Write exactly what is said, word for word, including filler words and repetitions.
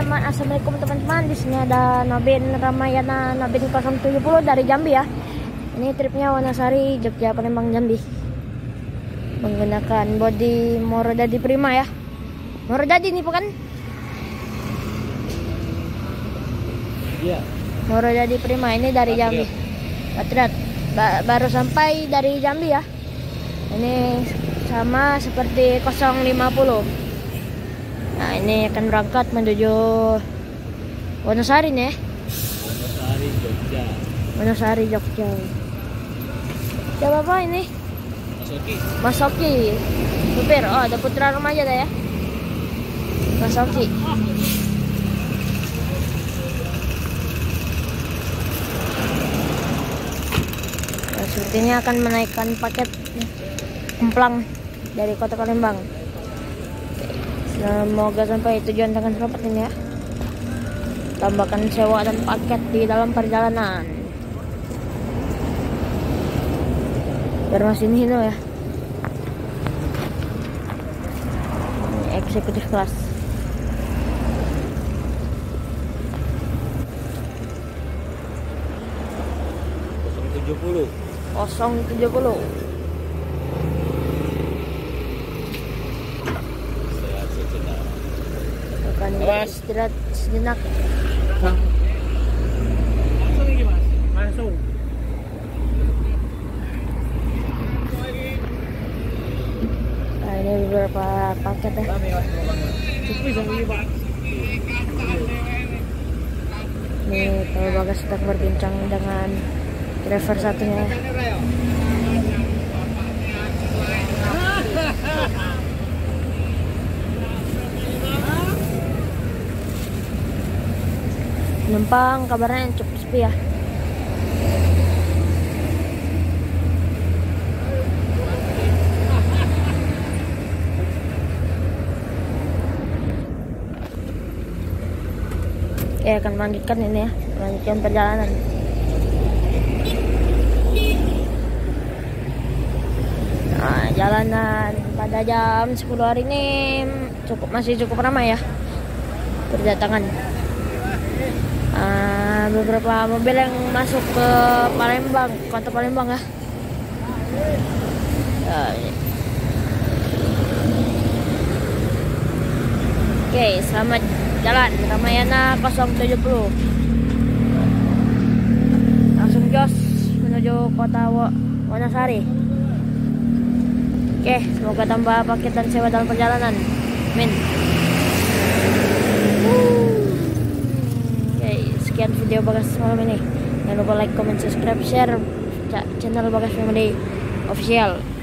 teman-teman, assalamualaikum teman-teman. Di sini ada Nobin Ramayana Nobin nol tujuh nol dari Jambi ya. Ini tripnya Wanasari, Jogja, Palembang, Jambi. Menggunakan bodi Morodadi Prima ya. Morodadi ini bukan? Iya. Morodadi Prima ini dari Jambi. Patriot. Ba baru sampai dari Jambi ya. Ini sama seperti nol lima nol. Nah, ini akan berangkat menuju Wonosari nih. Wonosari, Jogja. Wonosari, Jogja. Siapa apa ini? Mas Oki. Mas Oki. Supir. Oh, ada putra remaja dah ya. Mas Oki. Nah, sepertinya akan menaikkan paket Kemplang dari kota Palembang. Semoga sampai tujuan dengan selamat ini ya. Tambahkan sewa dan paket di dalam perjalanan. Bermasin Hino ya. Ini eksekutif kelas. nol tujuh nol. nol tujuh nol. Akan beristirahat sejenak. Langsung ini mas, langsung. Nah, ini beberapa paket ya. Ini kalau Bagas sedang berbincang dengan driver satunya. Penumpang kabarnya cukup sepi ya. Oke, akan melanjutkan ini ya, melanjutkan perjalanan. Nah, jalanan pada jam sepuluh hari ini cukup masih cukup ramai ya berdatangan. Uh, beberapa mobil yang masuk ke Palembang, kota Palembang ya. Uh, Oke, okay, selamat jalan Ramayana nol tujuh nol. Langsung jos menuju kota Wonosari. Oke, okay, semoga tambah paket dan sewa dalam perjalanan. Amin. Sekian video Bagas malam ini. Jangan lupa like, comment, subscribe, share channel Bagas Family Official.